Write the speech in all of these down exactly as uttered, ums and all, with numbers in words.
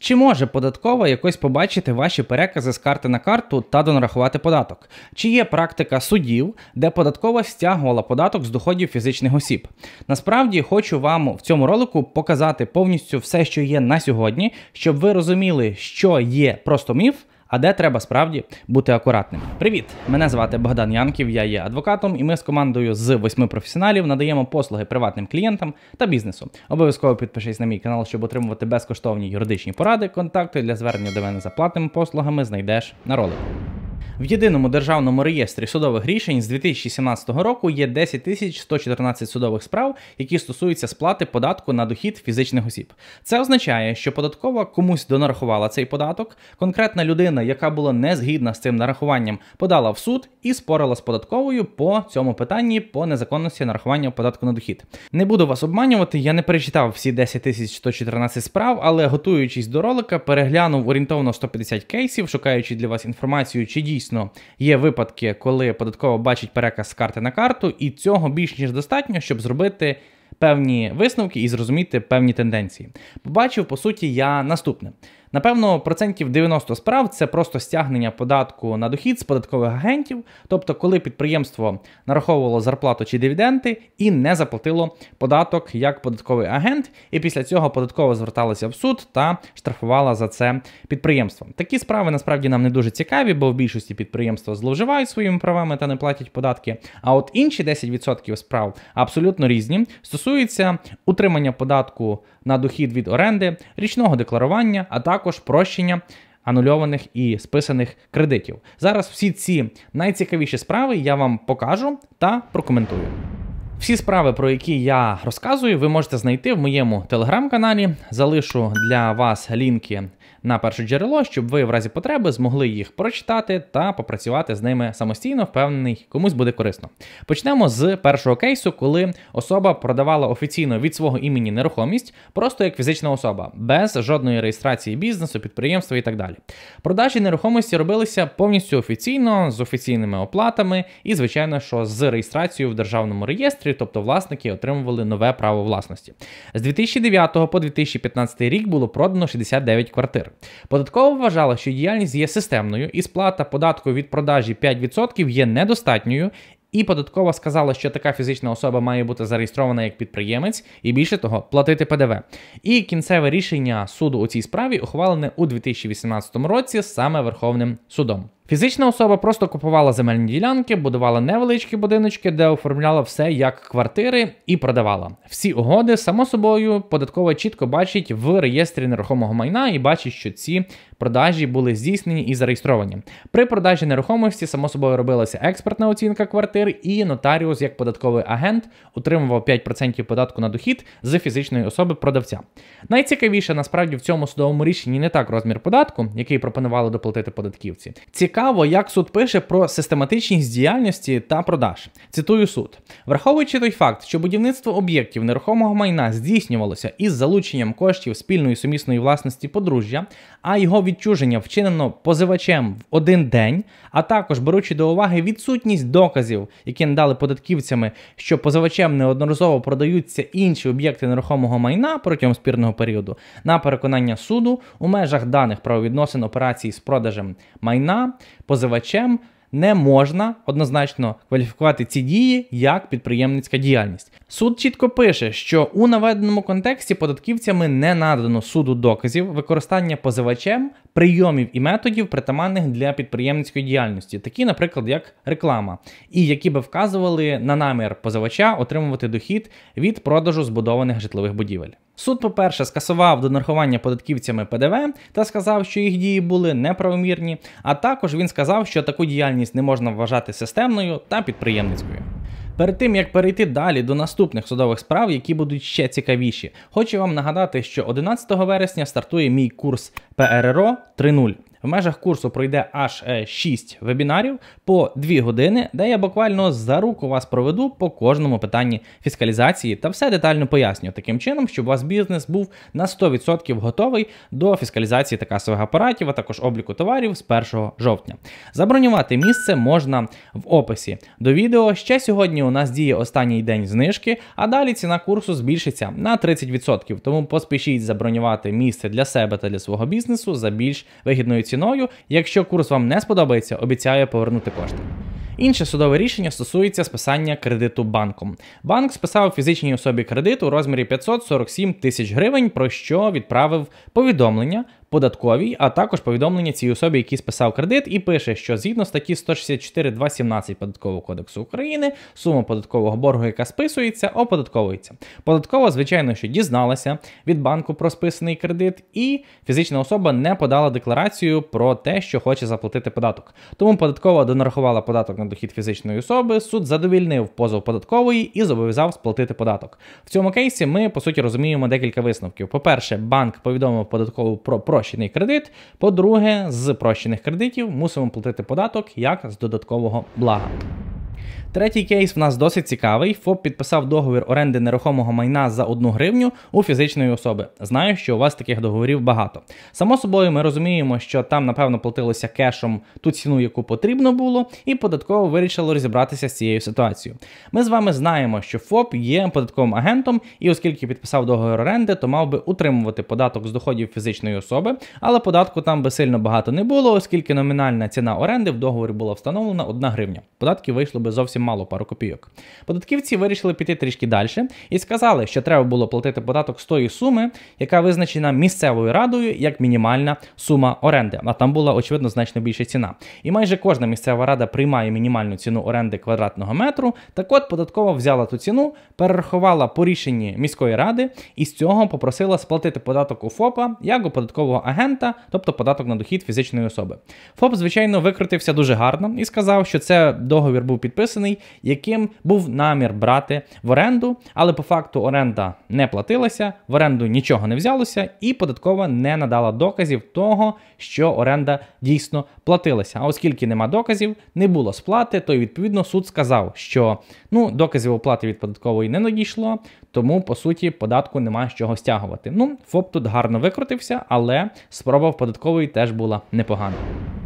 Чи може податкова якось побачити ваші перекази з карти на карту та донарахувати податок? Чи є практика судів, де податкова стягувала податок з доходів фізичних осіб? Насправді, хочу вам в цьому ролику показати повністю все, що є на сьогодні, щоб ви розуміли, що є просто міф, а де треба справді бути акуратним. Привіт! Мене звати Богдан Янків, я є адвокатом, і ми з командою з восьми професіоналів надаємо послуги приватним клієнтам та бізнесу. Обов'язково підпишись на мій канал, щоб отримувати безкоштовні юридичні поради. Контакти для звернення до мене за платними послугами знайдеш на ролику. В єдиному державному реєстрі судових рішень з дві тисячі сімнадцятого року є десять тисяч сто чотирнадцять судових справ, які стосуються сплати податку на дохід фізичних осіб. Це означає, що податкова комусь донарахувала цей податок, конкретна людина, яка була не згідна з цим нарахуванням, подала в суд і спорила з податковою по цьому питанні по незаконності нарахування податку на дохід. Не буду вас обманювати, я не перечитав всі десять тисяч сто чотирнадцять справ, але готуючись до ролика, переглянув орієнтовно сто п'ятдесят кейсів, шукаючи для вас інформацію, чи дійсно є випадки, коли податкова бачить переказ з карти на карту, і цього більш ніж достатньо, щоб зробити певні висновки і зрозуміти певні тенденції. Побачив, по суті, я наступне. Напевно, процентів дев'яносто справ – це просто стягнення податку на дохід з податкових агентів, тобто коли підприємство нараховувало зарплату чи дивіденди і не заплатило податок як податковий агент, і після цього податкова зверталася в суд та штрафувала за це підприємство. Такі справи насправді нам не дуже цікаві, бо в більшості підприємства зловживають своїми правами та не платять податки, а от інші десять відсотків справ абсолютно різні, стосуються утримання податку на дохід від оренди, річного декларування, а також прощення анульованих і списаних кредитів. Зараз всі ці найцікавіші справи я вам покажу та прокоментую. Всі справи, про які я розказую, ви можете знайти в моєму телеграм-каналі. Залишу для вас лінки на перше джерело, щоб ви в разі потреби змогли їх прочитати та попрацювати з ними самостійно, впевнений, комусь буде корисно. Почнемо з першого кейсу, коли особа продавала офіційно від свого імені нерухомість, просто як фізична особа, без жодної реєстрації бізнесу, підприємства і так далі. Продажі нерухомості робилися повністю офіційно, з офіційними оплатами і, звичайно, що з реєстрацією в державному реєстрі, тобто власники отримували нове право власності. З дві тисячі дев'ятого по дві тисячі п'ятнадцятий рік було продано шістдесят дев'ять квартир. Податкова вважала, що діяльність є системною і сплата податку від продажі п'ять відсотків є недостатньою, і податкова сказала, що така фізична особа має бути зареєстрована як підприємець і, більше того, платити Пе Де Ве. І кінцеве рішення суду у цій справі ухвалене у дві тисячі вісімнадцятому році саме Верховним судом. Фізична особа просто купувала земельні ділянки, будувала невеличкі будиночки, де оформляла все як квартири і продавала. Всі угоди, само собою, податкова чітко бачить в реєстрі нерухомого майна і бачить, що ці продажі були здійснені і зареєстровані. При продажі нерухомості, само собою, робилася експертна оцінка квартир, і нотаріус, як податковий агент, отримував п'ять відсотків податку на дохід з фізичної особи продавця. Найцікавіше, насправді, в цьому судовому рішенні не так розмір податку, який пропонували доплатити податківці. Цікаво, як суд пише про систематичність діяльності та продаж. Цитую суд. Враховуючи той факт, що будівництво об'єктів нерухомого майна здійснювалося із залученням коштів спільної сумісної власності подружжя, а його відчуження вчинено позивачем в один день, а також беручи до уваги відсутність доказів, які надали податківцями, що позивачем неодноразово продаються інші об'єкти нерухомого майна протягом спірного періоду, на переконання суду у межах даних правовідносин операцій з продажем майна позивачем не можна однозначно кваліфікувати ці дії як підприємницька діяльність. Суд чітко пише, що у наведеному контексті податківцями не надано суду доказів використання позивачем прийомів і методів, притаманних для підприємницької діяльності, такі, наприклад, як реклама, і які би вказували на намір позивача отримувати дохід від продажу збудованих житлових будівель. Суд, по-перше, скасував донарахування податківцями Пе Де Ве та сказав, що їх дії були неправомірні, а також він сказав, що таку діяльність не можна вважати системною та підприємницькою. Перед тим, як перейти далі до наступних судових справ, які будуть ще цікавіші, хочу вам нагадати, що одинадцятого вересня стартує мій курс Пе Ер Ер О три нуль. В межах курсу пройде аж шість вебінарів по дві години, де я буквально за руку вас проведу по кожному питанні фіскалізації та все детально поясню, таким чином, щоб у вас бізнес був на сто відсотків готовий до фіскалізації та касових апаратів, а також обліку товарів з першого жовтня. Забронювати місце можна в описі до відео. Ще сьогодні у нас діє останній день знижки, а далі ціна курсу збільшиться на тридцять відсотків, тому поспішіть забронювати місце для себе та для свого бізнесу за більш вигідною ціною. Якщо курс вам не сподобається, обіцяю повернути кошти. Інше судове рішення стосується списання кредиту банком. Банк списав фізичній особі кредит у розмірі п'ятсот сорок сім тисяч гривень, про що відправив повідомлення податковій, а також повідомлення цій особі, який списав кредит, і пише, що згідно статті сто шістдесят чотири два сімнадцять Податкового кодексу України сума податкового боргу, яка списується, оподатковується. Податкова, звичайно, що дізналася від банку про списаний кредит, і фізична особа не подала декларацію про те, що хоче заплатити податок. Тому податкова донарахувала податок на дохід фізичної особи, суд задовільнив позов податкової і зобов'язав сплатити податок. В цьому кейсі ми, по суті, розуміємо декілька висновків. По-перше, банк повідомив податкову про прощений кредит. По-друге, з прощених кредитів мусимо платити податок як з додаткового блага. Третій кейс в нас досить цікавий. ФОП підписав договір оренди нерухомого майна за одну гривню у фізичної особи. Знаю, що у вас таких договорів багато. Само собою ми розуміємо, що там, напевно, платилося кешом ту ціну, яку потрібно було, і податково вирішило розібратися з цією ситуацією. Ми з вами знаємо, що ФОП є податковим агентом, і оскільки підписав договір оренди, то мав би утримувати податок з доходів фізичної особи, але податку там би сильно багато не було, оскільки номінальна ціна оренди в договорі була встановлена одна гривня. Податки вийшли би зовсім мало, пару копійок. Податківці вирішили піти трішки далі і сказали, що треба було платити податок з тої суми, яка визначена місцевою радою як мінімальна сума оренди. А там була, очевидно, значно більша ціна. І майже кожна місцева рада приймає мінімальну ціну оренди квадратного метру. Так от, податкова взяла ту ціну, перерахувала по рішенні міської ради і з цього попросила сплатити податок у ФОПа як у податкового агента, тобто податок на дохід фізичної особи. ФОП, звичайно, викрутився дуже гарно і сказав, що це договір був підписаний, яким був намір брати в оренду, але по факту оренда не платилася, в оренду нічого не взялося і податкова не надала доказів того, що оренда дійсно платилася. А оскільки нема доказів, не було сплати, то відповідно суд сказав, що ну, доказів оплати від податкової не надійшло, тому по суті податку немає з чого стягувати. Ну, ФОП тут гарно викрутився, але спроба в податкової теж була непогана.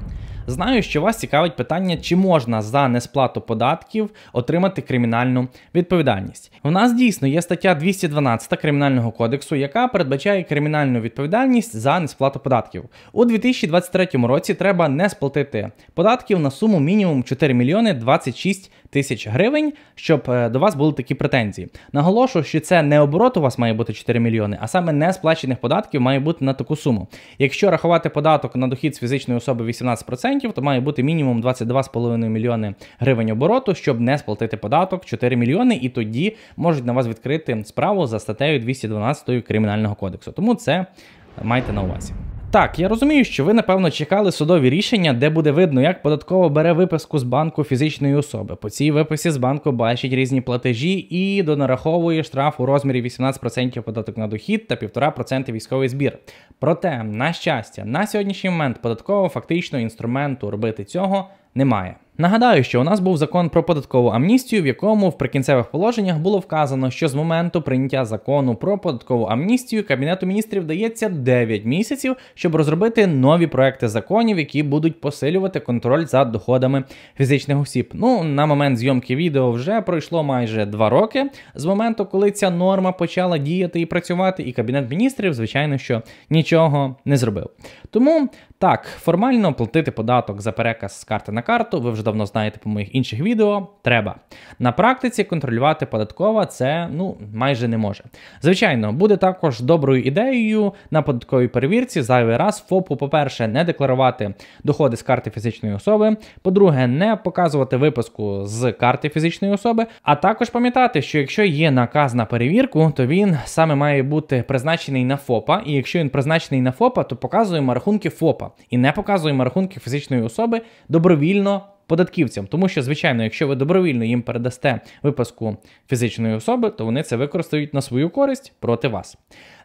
Знаю, що вас цікавить питання, чи можна за несплату податків отримати кримінальну відповідальність. У нас дійсно є стаття двісті дванадцять Кримінального кодексу, яка передбачає кримінальну відповідальність за несплату податків. У дві тисячі двадцять третьому році треба не сплатити податків на суму мінімум чотири мільйони двадцять шість тисяч гривень, щоб до вас були такі претензії. Наголошую, що це не оборот у вас має бути чотири мільйони, а саме несплачених податків має бути на таку суму. Якщо рахувати податок на дохід з фізичної особи вісімнадцять відсотків, то має бути мінімум двадцять два з половиною мільйони гривень обороту, щоб не сплатити податок чотири мільйони, і тоді можуть на вас відкрити справу за статтею двісті дванадцять Кримінального кодексу. Тому це майте на увазі. Так, я розумію, що ви, напевно, чекали судові рішення, де буде видно, як податкова бере виписку з банку фізичної особи. По цій виписці з банку бачить різні платежі і донараховує штраф у розмірі вісімнадцять відсотків податок на дохід та півтора відсотка військовий збір. Проте, на щастя, на сьогоднішній момент податкова фактично інструменту робити цього немає. Нагадаю, що у нас був закон про податкову амністію, в якому в прикінцевих положеннях було вказано, що з моменту прийняття закону про податкову амністію Кабінету міністрів дається дев'ять місяців, щоб розробити нові проекти законів, які будуть посилювати контроль за доходами фізичних осіб. Ну, на момент зйомки відео вже пройшло майже два роки з моменту, коли ця норма почала діяти і працювати, і Кабінет міністрів, звичайно, що нічого не зробив. Тому, так, формально платити податок за переказ з карти на карту, ви вже давно знаєте по моїх інших відео, треба. На практиці контролювати податкова це, ну, майже не може. Звичайно, буде також доброю ідеєю на податковій перевірці зайвий раз ФОПу, по-перше, не декларувати доходи з карти фізичної особи, по-друге, не показувати виписку з карти фізичної особи, а також пам'ятати, що якщо є наказ на перевірку, то він саме має бути призначений на ФОПа, і якщо він призначений на ФОПа, то показуємо рахунки ФОПа і не показуємо рахунки фізичної особи добровільно податківцям. Тому що, звичайно, якщо ви добровільно їм передасте виписку фізичної особи, то вони це використають на свою користь проти вас.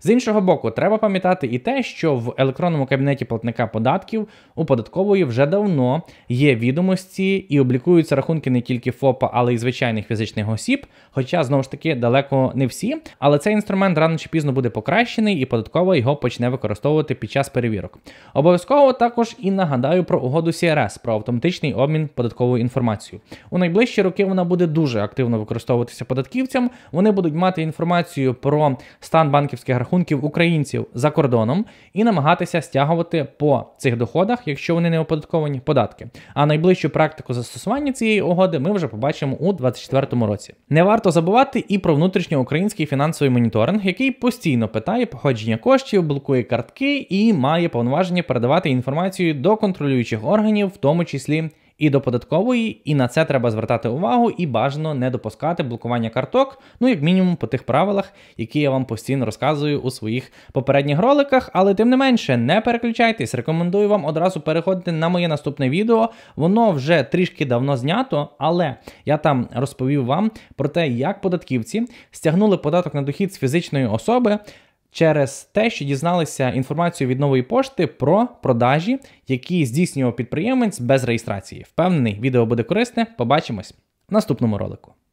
З іншого боку, треба пам'ятати і те, що в електронному кабінеті платника податків у податкової вже давно є відомості і облікуються рахунки не тільки ФОПа, але й звичайних фізичних осіб, хоча, знову ж таки, далеко не всі. Але цей інструмент рано чи пізно буде покращений і податкова його почне використовувати під час перевірок. Обов'язково також і нагадаю про угоду Сі Ар Ес, про автоматичний обмін податковою інформацією. У найближчі роки вона буде дуже активно використовуватися податківцям, вони будуть мати інформацію про стан банківських рахунків українців за кордоном і намагатися стягувати по цих доходах, якщо вони не оподатковані, податки. А найближчу практику застосування цієї угоди ми вже побачимо у двадцять четвертому році. Не варто забувати і про внутрішньоукраїнський фінансовий моніторинг, який постійно питає походження коштів, блокує картки і має повноваження передавати інформацію до контролюючих органів, в тому числі і до податкової, і на це треба звертати увагу і бажано не допускати блокування карток, ну як мінімум по тих правилах, які я вам постійно розказую у своїх попередніх роликах, але тим не менше, не переключайтесь, рекомендую вам одразу переходити на моє наступне відео, воно вже трішки давно знято, але я там розповів вам про те, як податківці стягнули податок на дохід з фізичної особи через те, що дізналися інформацію від Нової пошти про продажі, які здійснював підприємець без реєстрації. Впевнений, відео буде корисне. Побачимось в наступному ролику.